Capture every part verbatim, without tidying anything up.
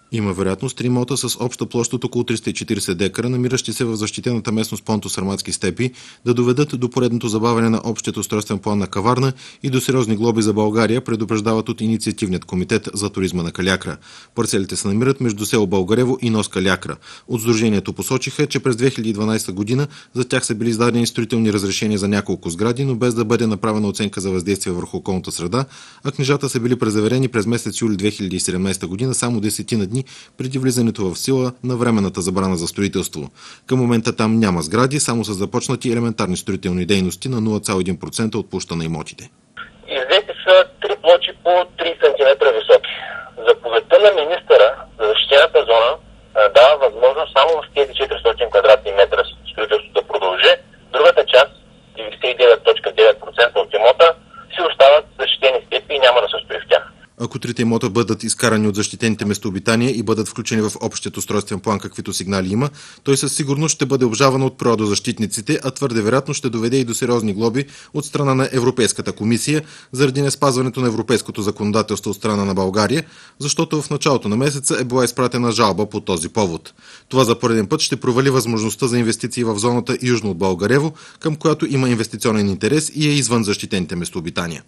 Има вероятност три имота с обща площ от около триста и четиридесет декара, намиращи се в защитената местност Понто-Сарматски степи, да доведат до поредното забавяне на общият устройствен план на Каварна и до сериозни глоби за България, предупреждават от Инициативният комитет за туризма на Калиакра. Парцелите се намират между село Българево и нос Калиакра. От сдружението посочиха, че през две хиляди и дванадесета година за тях са били издадени строителни разрешения за няколко сгради, но без да бъде направена оценка за въздействие върху околната среда, а книжата са били презаверени през месец юли две хиляди и седемнадесета година, само десетина дни преди влизането в сила на временната забрана за строителство. Към момента там няма сгради, само са започнати елементарни строителни дейности на нула цяло един процента от площта на имотите. Иззети са три плочи по три сантиметра високи. Заповедта на министъра за защитената зона дава възможност само в тези четиристотин квадратни метра строителството да продължи. Другата част, деветдесет и девет цяло девет процента от имота, си остават защитени степи и няма да се строи в тях. Ако трите имота бъдат изкарани от защитените местообитания и бъдат включени в общият устройствен план, каквито сигнали има, той със сигурност ще бъде обжаван от природозащитниците, а твърде вероятно ще доведе и до сериозни глоби от страна на Европейската комисия заради неспазването на европейското законодателство от страна на България, защото в началото на месеца е била изпратена жалба по този повод. Това за пореден път ще провали възможността за инвестиции в зоната южно от Българево, към която има инвестиционен интерес и е извън защитените местообитания.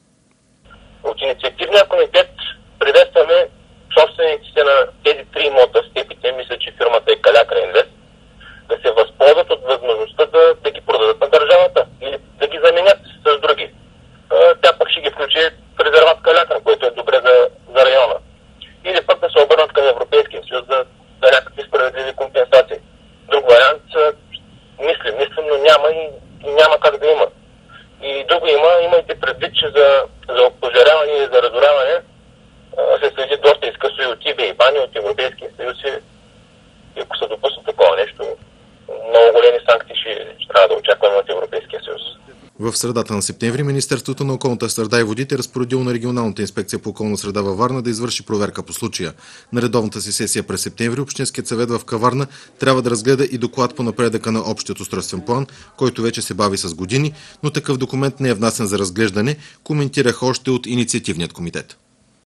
От Инициативния комитет приветстваме собствениците на тези три имота в степите, мисля, че фирмата е Калиакра Инвест, да се възползват от възможността да, да ги продадат на държавата или да ги заменят с други. Тя пък ще ги включи в резерват Калиакра, което е добре за, за района. Или пък да се обърнат към Европейския съюз за, за някакви справедливи компенсации. Друг вариант мислим, мислим, но няма и, и няма как да има. И друго има, имайте предвид, че за, за опожаряване и за разоряване се следи доста изкъсо и от ИБЕ и бани от Европейския съюз и ако се допусне такова нещо, много големи санкции ще, ще трябва да очакваме от Европейския съюз. В средата на септември Министерството на околната среда и водите е разпоредило на Регионалната инспекция по околна среда във Варна да извърши проверка по случая. На редовната си сесия през септември Общинският съвет в Каварна трябва да разгледа и доклад по напредъка на общият устройствен план, който вече се бави с години, но такъв документ не е внасен за разглеждане, коментираха още от Инициативният комитет.